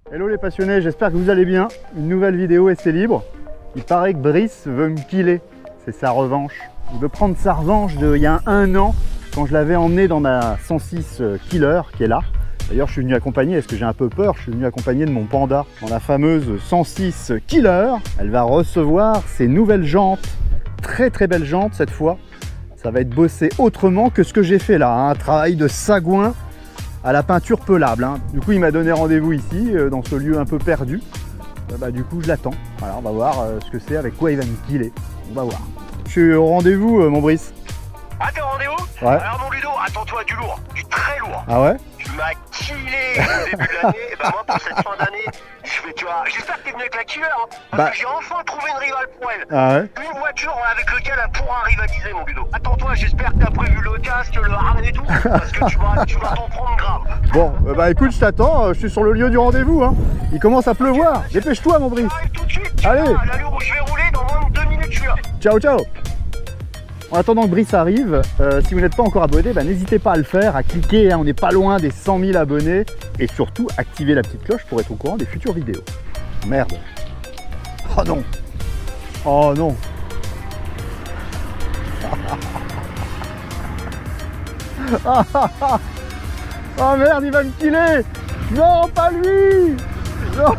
Hello les passionnés, j'espère que vous allez bien. Une nouvelle vidéo et c'est libre. Il paraît que Brice veut me killer, c'est sa revanche. Il veut prendre sa revanche d'il y a un an, quand je l'avais emmené dans ma 106 Killer qui est là. D'ailleurs je suis venu accompagner, est-ce que j'ai un peu peur, je suis venu accompagner de mon panda dans la fameuse 106 Killer. Elle va recevoir ses nouvelles jantes, très belles jantes cette fois. Ça va être bossé autrement que ce que j'ai fait là, hein. Un travail de sagouin à la peinture pelable, hein. Du coup il m'a donné rendez-vous ici, dans ce lieu un peu perdu. Du coup je l'attends, voilà, on va voir ce que c'est, avec quoi il va me killer, on va voir. Je suis au rendez-vous mon Brice. Ah t'es au rendez-vous? Ouais. Alors mon Ludo, attends-toi du lourd, du très lourd. Ah ouais? Tu m'as killé au début de l'année, et moi pour cette fin d'année, j'espère que t'es venu avec la Killer, hein, parce que j'ai enfin trouvé une rivale pour elle. Ah ouais? Une voiture avec laquelle elle pourra rivaliser mon Ludo. Attends-toi, j'espère que t'as prévu le casque, le harnais et tout, parce que tu vas t'en prendre grave. Bon, écoute, je t'attends, je suis sur le lieu du rendez-vous, hein. Il commence à pleuvoir, dépêche-toi mon Brice. J'arrive tout de suite, allez. À l'allure où je vais rouler, dans moins de 2 minutes je suis là. Ciao ciao. En attendant que Brice arrive, si vous n'êtes pas encore abonné, n'hésitez pas à le faire, à cliquer, hein, on n'est pas loin des 100 000 abonnés. Et surtout, activez la petite cloche pour être au courant des futures vidéos. Merde. Oh non. Oh non. Oh merde, il va me killer. Non, pas lui. Non.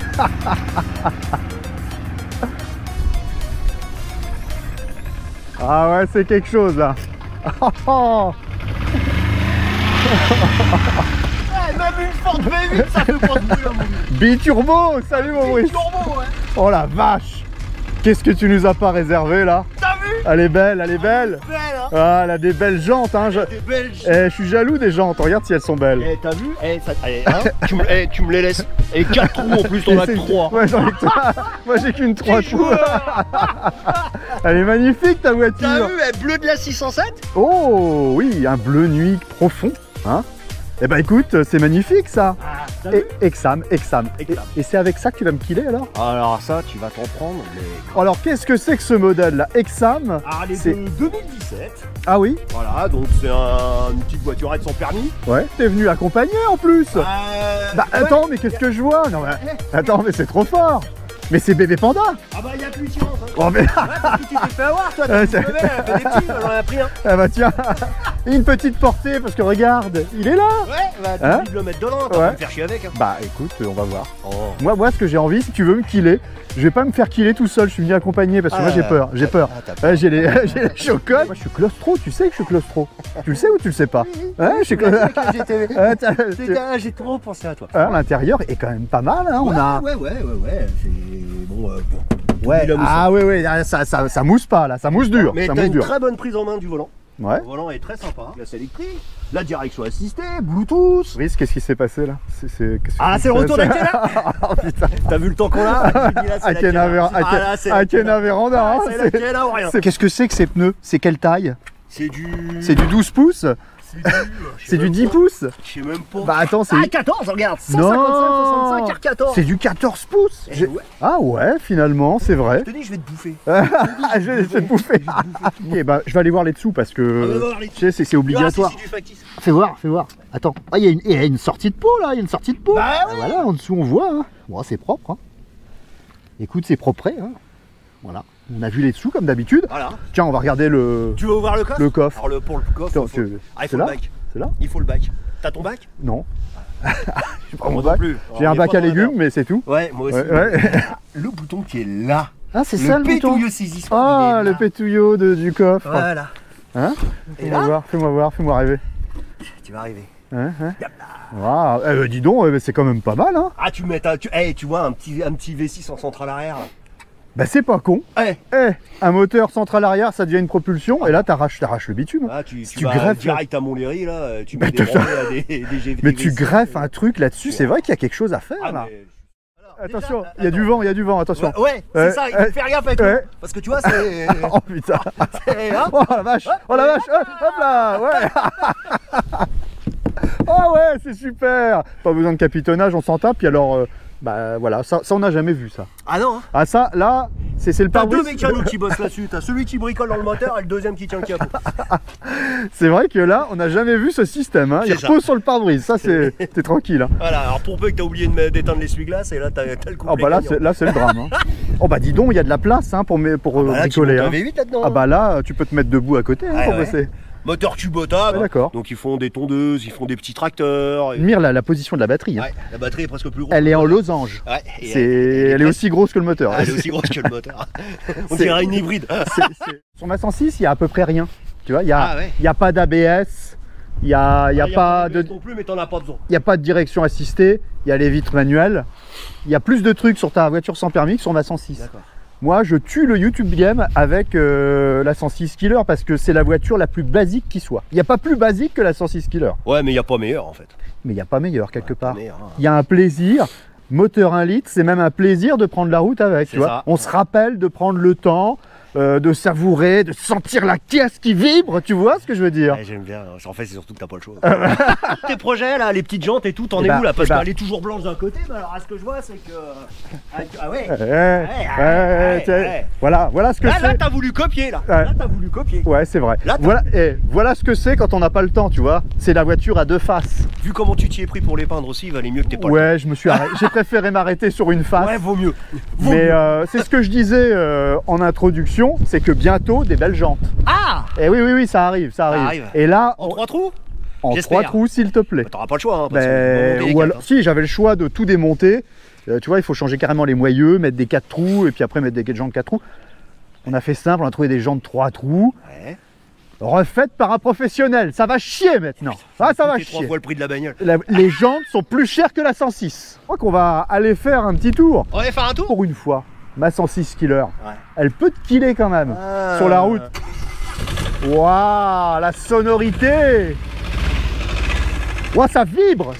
Ah ouais, c'est quelque chose là. Même une forte V8, ça fait pas de bruit là, mon Ludo. Biturbo, salut mon Brice. Turbo, ouais. Oh la vache. Qu'est-ce que tu nous as pas réservé là? T'as vu? Elle est belle, elle est belle. Belle, hein. Ah, elle a des belles jantes, hein. Des belles. Je suis jaloux des jantes, regarde si elles sont belles. T'as vu? Tu me les laisses. Et 4 trous en plus, t'en as que 3. Ouais, j'en ai que 3. Moi j'ai qu'une 3 trous. Elle est magnifique ta voiture. T'as vu? Elle bleu de la 607? Oh oui, un bleu nuit profond, hein. Eh ben écoute, c'est magnifique ça. Ah, Exam. Et c'est avec ça que tu vas me killer alors? Alors ça, tu vas t'en prendre. Mais... Alors qu'est-ce que c'est que ce modèle là? Exam? Ah, elle est c'est de 2017. Ah oui? Voilà, donc c'est une petite voiturette sans permis. Ouais, t'es venu accompagner en plus. Ouais. Attends, mais qu'est-ce que je vois? Non mais attends, mais c'est trop fort. Mais c'est bébé panda. Ah bah y'a plus de chance, hein. Oh mais... Ouais, parce que tu t'es fait avoir toi, elle fait des petits, j'en ai pris un. Ah bah tiens, une petite portée parce que regarde, il est là. Ouais, t'as envie de le mettre dedans, t'as pas me faire chier avec, hein. Bah écoute, on va voir. Oh. Moi ce que j'ai envie, si tu veux me killer, je vais pas me faire killer tout seul, je suis venu accompagner parce que moi j'ai peur, j'ai les chocottes. Moi je suis claustro, tu sais que je suis claustro. Tu le sais ou tu le sais pas? Ouais, je suis claustro. J'ai trop pensé à toi. L'intérieur est quand même pas mal, hein. Ouais, c'est bon. Ouais, ouais, ça mousse pas là, ça mousse dur. Mais ça t'as mousse une dur. très bonne prise en main du volant. Ouais. Le volant est très sympa. Glace électrique, la direction assistée, Bluetooth. Brice, qu'est-ce qui s'est passé là? C'est le retour d'Akena. Oh putain. T'as vu le temps qu'on a? Akena Véranda. C'est l'Akena ou rien. Qu'est-ce que c'est que ces pneus? C'est quelle taille? C'est du 12 pouces? C'est du 10 pouces? Je sais même pas. Bah attends, c'est... 14, regarde. 155, 65, 14. C'est du 14 pouces. Ouais. Ah ouais, finalement, c'est vrai. Je te dis, je vais te bouffer. Je vais te bouffer. Ok, bah je vais aller voir les dessous parce que tu sais, c'est obligatoire. Fais voir. Attends, il y a une sortie de peau là, il y a une sortie de peau. Bah oui. Voilà, en dessous on voit. Hein. Bon, c'est propre. Hein. Écoute, c'est propre. Hein. Voilà. On a vu les dessous comme d'habitude. Voilà. Tiens, on va regarder le... Tu veux ouvrir le coffre? Le coffre. Alors pour le coffre, Attends, il faut le bac. C'est là? Il faut le bac. T'as ton bac? Non. J'ai pas mon Moi bac. non plus. J'ai un bac à légumes, mais c'est tout. Ouais, moi aussi. Ouais. Le bouton qui est là. Ah, c'est ça le bouton? pétouilleux saisissement. Ah, le pétouillot du coffre. Voilà. Hein? Fais-moi voir, fais-moi rêver. Tu vas arriver. Hein? Wow. Dis donc, c'est quand même pas mal, hein? Ah, tu vois un petit V6 en centrale arrière là. Bah c'est pas con. Un moteur central arrière, ça devient une propulsion, et là t'arraches le bitume. Ah, tu vas greffes direct à Montlhéry là, tu mets des branlées à des GV. Mais tu greffes un truc là-dessus, c'est vrai qu'il y a quelque chose à faire là. Attention, il y a du vent, attention. Ouais, c'est ça, il faut faire gaffe avec lui. Parce que tu vois, c'est... Oh putain. Oh la vache, hop là, ouais. Oh ouais, c'est super. Pas besoin de capitonnage, on s'en tape, puis alors... Bah voilà, ça on n'a jamais vu ça. Ah non hein. Ah ça, là, c'est le T'as pare-brise. deux mécanos qui bossent là-dessus, t'as celui qui bricole dans le moteur et le deuxième qui tient le capot. C'est vrai que là, on n'a jamais vu ce système. Hein. Il repose sur le pare-brise, ça c'est t'es tranquille. Hein. Voilà, alors pour peu que t'as oublié d'éteindre l'essuie-glace et là t'as le coup. Ah bah là c'est le drame. Hein. Oh bah dis donc, il y a de la place hein, pour là, bricoler. Tu hein. V8 là-dedans. Ah bah là, tu peux te mettre debout à côté hein, pour bosser. Moteur cubotable, ouais, d'accord. Donc ils font des tondeuses, ils font des petits tracteurs. Mire la position de la batterie. Hein. Ouais, la batterie est presque plus grosse. Elle est en losange. Ouais, elle est aussi grosse que le moteur. Elle est aussi grosse que le moteur. On dirait une hybride. Sur ma 106, il y a à peu près rien. Tu vois, il y a pas d'ABS, il y a pas de non plus, mais t'en as pas besoin. Il y a pas de direction assistée, il y a les vitres manuelles. Il y a plus de trucs sur ta voiture sans permis que sur ma 106. D'accord. Moi, je tue le YouTube Game avec la 106 Killer parce que c'est la voiture la plus basique qui soit. Il n'y a pas plus basique que la 106 Killer. Ouais, mais il n'y a pas meilleur en fait. Mais il n'y a pas meilleur quelque part. Il y a un plaisir. Moteur 1 litre, c'est même un plaisir de prendre la route avec. Tu vois. On se rappelle de prendre le temps, de savourer, de sentir la caisse qui vibre. Tu vois ce que je veux dire? Ouais, j'aime bien. En fait, c'est surtout que t'as pas le choix. Tes projets là, les petites jantes et tout, t'en es où là? Parce qu'elle est toujours blanche d'un côté, mais alors à ce que je vois, c'est que. Ah ouais. Voilà ce que c'est. Là, t'as voulu copier là. Là, t'as voulu copier. Ouais, c'est vrai. Voilà ce que c'est quand on n'a pas le temps, tu vois. C'est la voiture à deux faces. Vu comment tu t'y es pris pour les peindre aussi, il valait mieux que t'aies pas le temps. Ouais, je me suis arrêté. J'ai préféré m'arrêter sur une face. Ouais, vaut mieux. Mais c'est ce que je disais en introduction, c'est que bientôt des belles jantes. Ah! Et oui, ça arrive. Et là, en 3 trous? En 3 trous, s'il te plaît. T'auras pas le choix. Hein, si, j'avais le choix de tout démonter. Tu vois, il faut changer carrément les moyeux, mettre des 4 trous et puis après mettre des jantes 4 trous. On a fait simple, on a trouvé des jantes 3 trous. Ouais. Refaites par un professionnel, ça va chier maintenant. Ah, ça va chier. 3 fois le prix de la bagnole. Les jantes sont plus chères que la 106. Je crois qu'on va aller faire un petit tour. On va aller faire un tour? Pour une fois. Ma 106 Killer, elle peut te killer quand même sur la route. Waouh, la sonorité. Waouh, ça vibre.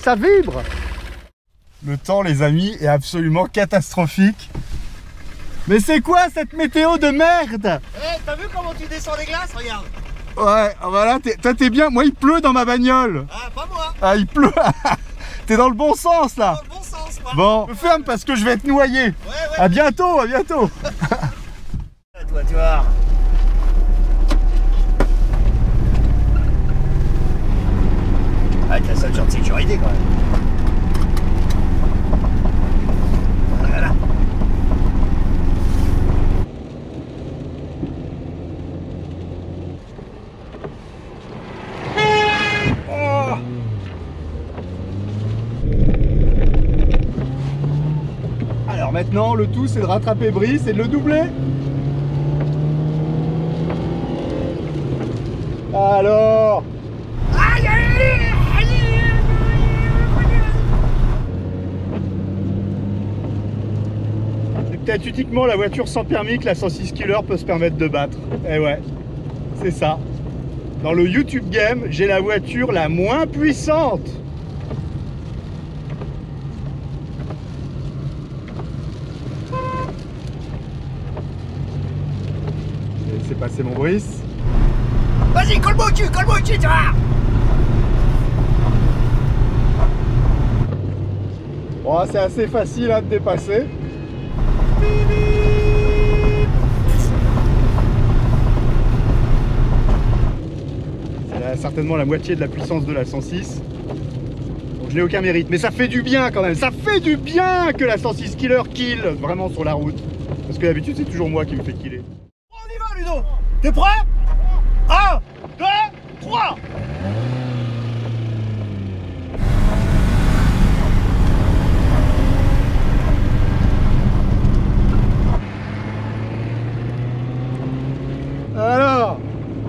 Le temps, les amis, est absolument catastrophique. Mais c'est quoi cette météo de merde? T'as vu comment tu descends les glaces? Regarde. Ouais, voilà, toi t'es bien. Moi, il pleut dans ma bagnole. Ah, pas moi. Ah, il pleut. T'es dans le bon sens là. Dans le bon sens, moi. Bon, je ferme parce que je vais être noyé. Ouais. À bientôt. Toi, tu vois. Avec la ceinture de sécurité quand même. Voilà. Alors maintenant, le tout c'est de rattraper Brice et de le doubler. Alors, c'est peut-être uniquement la voiture sans permis que la 106 Killer peut se permettre de battre. Eh ouais, c'est ça. Dans le YouTube Game, j'ai la voiture la moins puissante. J'ai laissé passer mon Brice. Vas-y, colle-moi au cul, tu vois. Bon, c'est assez facile hein, de dépasser. C'est certainement la moitié de la puissance de la 106. Donc je n'ai aucun mérite. Mais ça fait du bien quand même. Ça fait du bien que la 106 Killer kill vraiment sur la route. Parce que d'habitude, c'est toujours moi qui me fais killer. On y va, Ludo. T'es prêt? 1, 2, 3. Alors,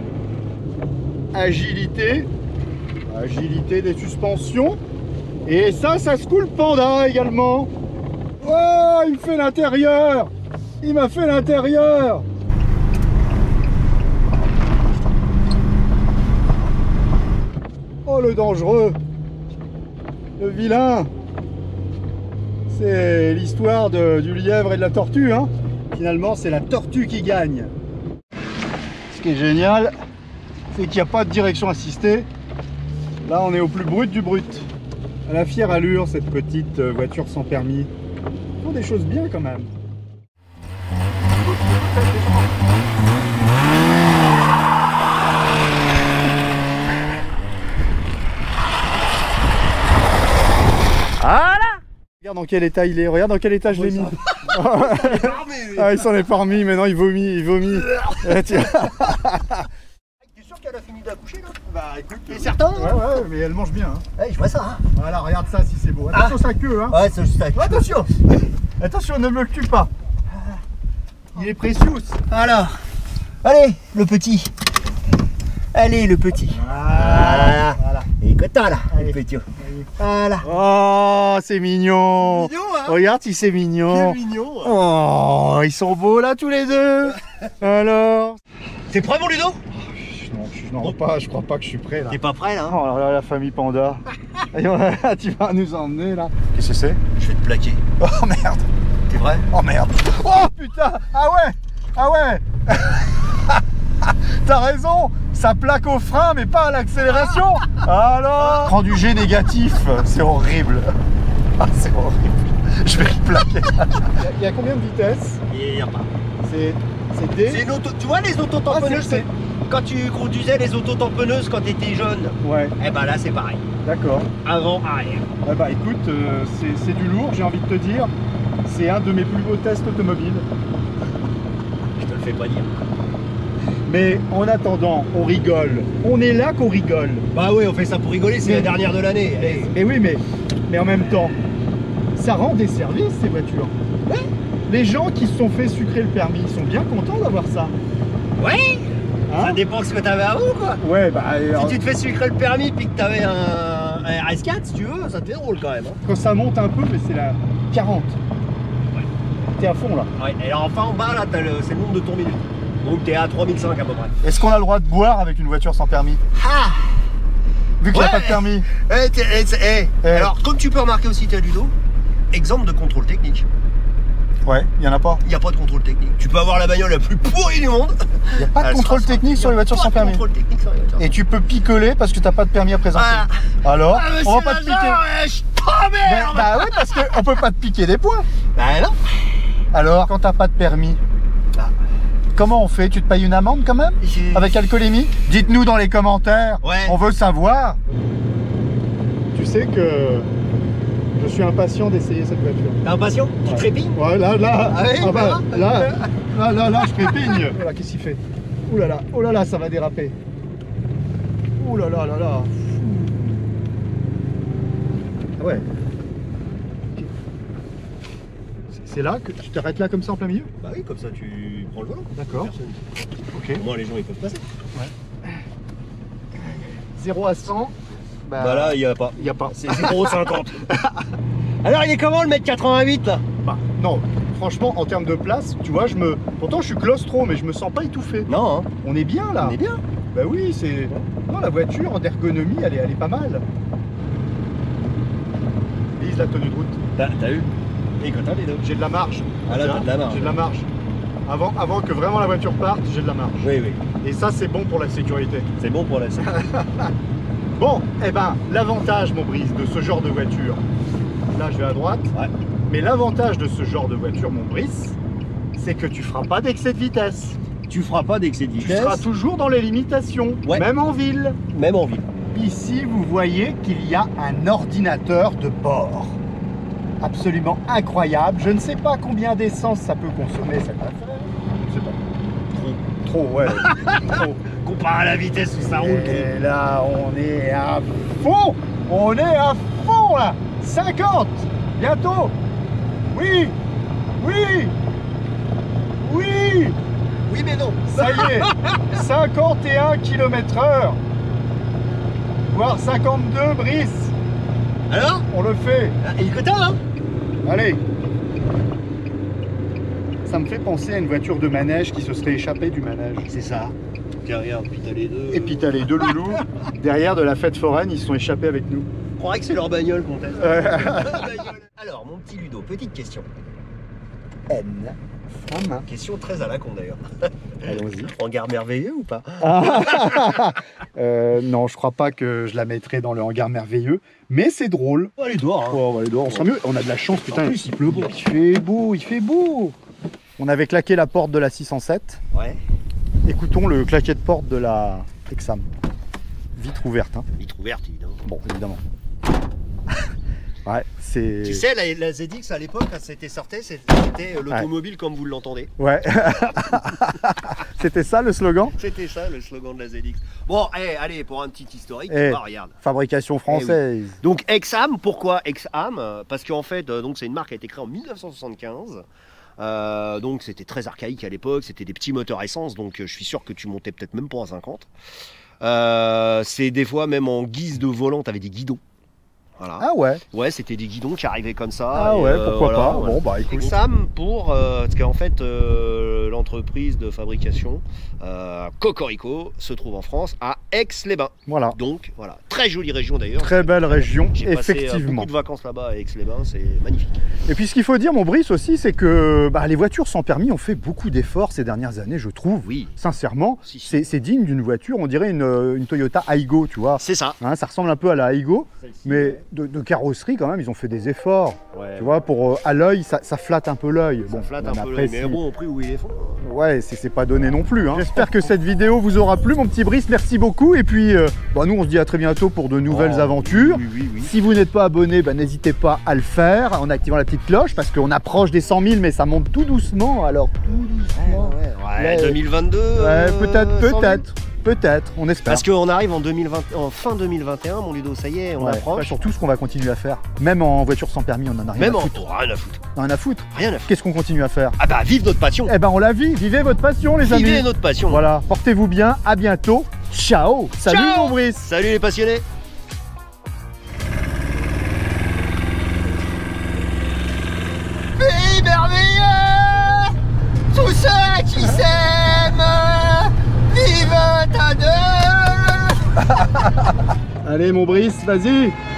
agilité des suspensions. Et ça se coule panda également. Oh, il me fait l'intérieur. Il m'a fait l'intérieur. Oh, le dangereux. Le vilain. C'est l'histoire du lièvre et de la tortue, hein. Finalement, c'est la tortue qui gagne. Ce qui est génial, c'est qu'il n'y a pas de direction assistée. Là, on est au plus brut du brut. À la fière allure, cette petite voiture sans permis. Ils font des choses bien quand même. Voilà. Regarde dans quel état il est, regarde dans quel état je l'ai mis. Ah, il s'en est pas remis, mais non, il vomit, il vomit. T'es sûr qu'elle a fini d'accoucher là? Bah écoute, t'es certain? Ouais, mais elle mange bien. Hein. Ouais, je vois ça. Hein. Voilà, regarde ça si c'est beau. Attention sa queue, hein. Ouais, c'est juste avec. Attention. Attention, ne me le tue pas. Il est précieux. Alors, allez, le petit. Allez, le petit. Voilà. Il est content là, le petit. Voilà. Oh, c'est mignon. Mignon, hein. Regarde si c'est mignon. Quel mignon. Oh, ils sont beaux là tous les deux. Alors. T'es prêt, mon Ludo? Non, je crois pas que je suis prêt là. T'es pas prêt là? Oh là là, la famille Panda. Tu vas nous emmener là. Qu'est-ce que c'est? Je vais te plaquer. Oh merde. T'es prêt? Oh merde. Oh putain. Ah ouais. Ah ouais. T'as raison, ça plaque au frein mais pas à l'accélération. Alors prends du G négatif, c'est horrible. Ah, c'est horrible. Je vais le plaquer. Il y a combien de vitesses? Il y a pas. C'est D. C'est une auto. Tu vois les autotamponneuses? Ah, quand tu conduisais les autotamponneuses quand t'étais jeune. Ouais. Eh ben là c'est pareil. D'accord. Avant, arrière. Ah bah écoute, c'est du lourd, j'ai envie de te dire. C'est un de mes plus beaux tests automobiles. Je te le fais pas dire. Mais en attendant, on rigole. On est là qu'on rigole. Bah oui, on fait ça pour rigoler, c'est la dernière de l'année. Mais oui, mais en même temps, ça rend des services ces voitures. Ouais. Les gens qui se sont fait sucrer le permis, ils sont bien contents d'avoir ça. Ouais. Hein? Ça dépend de ce que t'avais avant quoi. Ouais, bah. Si tu te fais sucrer le permis puis que t'avais un RS4, si tu veux, ça te fait drôle quand même. Hein. Quand ça monte un peu, mais c'est la 40. Ouais. T'es à fond là. Ouais, et alors enfin en bas là, c'est le nombre de tours minutes. Donc t'es à 3005 à peu près. Est-ce qu'on a le droit de boire avec une voiture sans permis? Ah. Vu qu'il n'y a pas de permis. Alors, comme tu peux remarquer aussi, t'as Ludo, exemple de contrôle technique. Ouais, il n'y en a pas. Il n'y a pas de contrôle technique. Tu peux avoir la bagnole la plus pourrie du monde. Il n'y a pas de contrôle technique sur les voitures sans permis. Et tu peux picoler parce que tu n'as pas de permis à présenter. Voilà. Alors, on va pas te piquer. Je t'emmerde. Bah oui, parce qu'on peut pas te piquer des points. Bah non. Alors, quand t'as pas de permis, comment on fait? Tu te payes une amende quand même? Avec alcoolémie? Dites-nous dans les commentaires. Ouais. On veut savoir. Tu sais que je suis impatient d'essayer cette voiture. T'es impatient? Tu trépignes? Ouais, là. Ah oui, Ah bah, là, je trépigne. Voilà, qu'est-ce qu'il fait? Ouh là là, ça va déraper. Ouh là là. Ah ouais. C'est là que tu t'arrêtes là comme ça en plein milieu? Bah oui, comme ça tu prends le volant. D'accord. Ok. Au moins les gens ils peuvent passer. Ouais. 0 à 100. Bah là, il n'y a pas. Il n'y a pas. C'est 0,50. Alors, il est comment le mètre 88 là? Bah, non, franchement, en termes de place, tu vois, pourtant, je suis claustro, mais je me sens pas étouffé. Non, hein. On est bien là. On est bien. Bah oui, c'est. Non, la voiture, en ergonomie, elle est pas mal. Lise la tenue de route. T'as eu? Et quand t'as les deux. J'ai de la marge. Ah là, t'as de la marge. J'ai de la marge. Avant que vraiment la voiture parte, j'ai de la marge. Oui. Et ça, c'est bon pour la sécurité. C'est bon pour la sécurité. Bon, eh ben, l'avantage, mon Brice, de ce genre de voiture, là je vais à droite, ouais. Mais l'avantage de ce genre de voiture, mon Brice, c'est que tu feras pas d'excès de vitesse. Tu feras pas d'excès de vitesse. Tu seras toujours dans les limitations, ouais. Même en ville. Même en ville. Ici, vous voyez qu'il y a un ordinateur de bord. Absolument incroyable. Je ne sais pas combien d'essence ça peut consommer cette affaire. Je sais pas. Trop, ouais. Trop. Comparé à la vitesse où ça roule. Et là, on est à fond. On est à fond là. 50. Bientôt. Oui. Oui, mais non. Ça y est. 51 km/h. Voire 52, Brice. Alors? On le fait. Il est content, hein? Allez. Ça me fait penser à une voiture de manège qui se serait échappée du manège. C'est ça. Derrière, puis t'as les deux. Et puis t'as les deux loulous. Derrière de la fête foraine, ils se sont échappés avec nous. Je croirais que c'est leur bagnole qu'on teste. Alors, mon petit Ludo, petite question. N. Femme. Question très à la con d'ailleurs. Allons-y. Hangar merveilleux ou pas? Non, je crois pas que je la mettrai dans le hangar merveilleux, mais c'est drôle. On va aller dehors. Hein. Oh, on va aller dehors, on sera mieux. On a de la chance, putain. En plus, il pleut beau. Il fait beau, il fait beau. On avait claqué la porte de la 607. Ouais. Écoutons le claquet de porte de la Exam. Vitre ouverte. Hein. Vitre ouverte, évidemment. Bon, évidemment. Ouais, c'est... Tu sais, la ZX à l'époque, quand c'était sorti, c'était l'automobile comme vous l'entendez. Ouais. C'était ça le slogan? C'était ça le slogan de la ZX. Bon, allez, pour un petit historique, tu vois, regarde. Fabrication française. Oui. Donc Exam, pourquoi Exam? Parce qu'en fait, donc c'est une marque qui a été créée en 1975. Donc c'était très archaïque à l'époque, c'était des petits moteurs essence, donc je suis sûr que tu montais peut-être même pas à 50. C'est des fois même en guise de volant, tu avais des guidons. Voilà. Ah ouais. Ouais, c'était des guidons qui arrivaient comme ça. Ah ouais, pourquoi pas. Voilà. Bon bah écoute. Exam pour parce qu'en fait l'entreprise de fabrication Cocorico se trouve en France à Aix-les-Bains. Voilà. Donc voilà, très jolie région d'ailleurs. Très belle région, J'ai passé effectivement. beaucoup de vacances là-bas à Aix-les-Bains, c'est magnifique. Et puis ce qu'il faut dire, mon Brice aussi, c'est que les voitures sans permis ont fait beaucoup d'efforts ces dernières années, je trouve. Oui. Sincèrement, Si. c'est digne d'une voiture, on dirait une Toyota Aygo, tu vois. C'est ça. Hein, ça ressemble un peu à la Aygo, Celle-ci, mais ouais. de carrosserie quand même, ils ont fait des efforts. Ouais. Tu vois, pour à l'œil, ça flatte un peu l'œil. Ça flatte un peu après, l'œil, mais bon, au prix où il est fond. Ouais, c'est pas donné non plus. Hein. J'espère que cette vidéo vous aura plu, mon petit Brice. Merci beaucoup. Et puis, nous, on se dit à très bientôt pour de nouvelles aventures. Oui. Si vous n'êtes pas abonné, n'hésitez pas à le faire en activant la petite cloche parce qu'on approche des 100 000, mais ça monte tout doucement. Alors, tout doucement. Ouais, 2022. Ouais, peut-être, on espère. Parce qu'on arrive en fin 2021, mon Ludo, ça y est, on approche. Surtout ce qu'on va continuer à faire. Même en voiture sans permis, on en a rien Même à en foutre. rien à foutre. Rien à foutre. Rien à foutre. Qu'est-ce qu'on continue à faire? Ah bah, vive notre passion. Eh ben, on la vit. Vivez votre passion, les amis. Vivez notre passion. Voilà, portez-vous bien. À bientôt. Ciao. Salut, Ciao. mon Brice. Salut les passionnés. Pays merveilleux, tous ceux qui s'aiment vivent à deux. Allez, mon Brice, vas-y.